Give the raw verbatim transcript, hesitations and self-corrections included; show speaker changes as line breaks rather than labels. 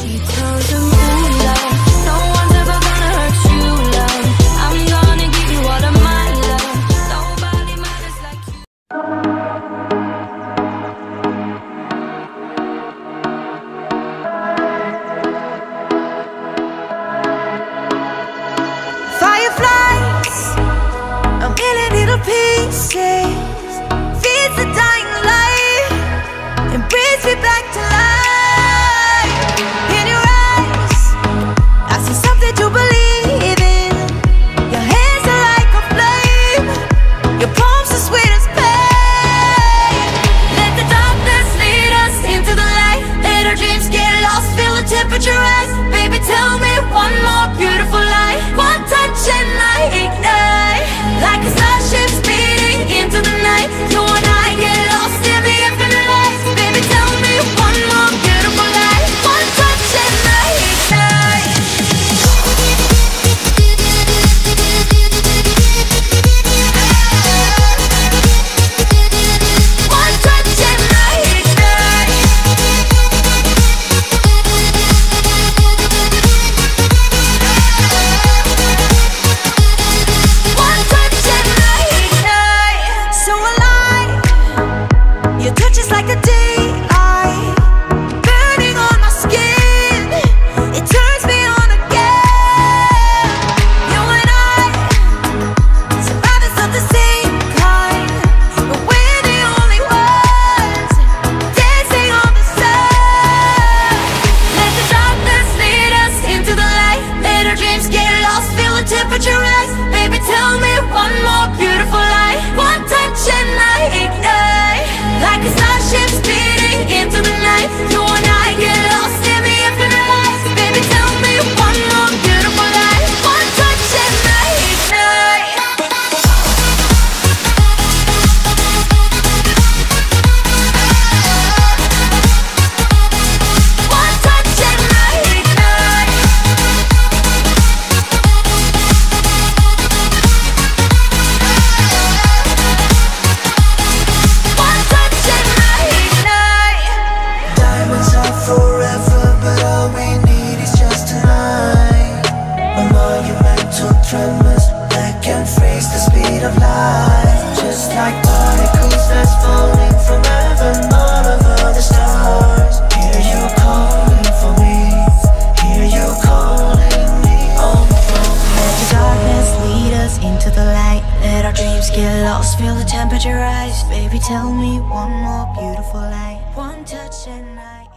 He tells them, ooh, love, no one's ever gonna hurt you, love. I'm gonna give you all of my love. Nobody matters like you.
Fireflies, a million little pieces, feeds the dying light and brings me back to life. In your eyes, I see something to believe in. Your hands are like a flame, your palms are sweet as pain. Let the darkness lead us into the light. Let our dreams get lost, feel the temperature rise. Baby, tell me one more beautiful lie. One touch and I ignite, like a starship speeding into the night. You and I get lost in the infinite lights. Baby, tell me one more beautiful lie. One touch and I ignite. One touch and I ignite. One touch and I ignite. So alive, your touch is like a daylight, burning on my skin. It turns me on again. You and I, survivors of the same kind, but we're the only ones dancing on the sun. Let the darkness lead us into the light. Let our dreams get lost, feel the temperature rise. Baby, tell me one more beautiful lie. One touch and I ignite, like a starship speeding into the night. You and I get lost in the infinite lights. Baby, tell me one more beautiful lie. One touch and I ignite. One touch and I ignite. One touch and I ignite.
Diamonds are forever, but all we need is just tonight. My monumental tremors that can freeze the speed of light, just like particles that's falling from heaven all over the stars. Hear you calling for me, hear you calling me on the phone.
Let the darkness lead us into the light. Let our dreams get lost, feel the temperature rise. Baby, tell me one more beautiful lie. One touch and I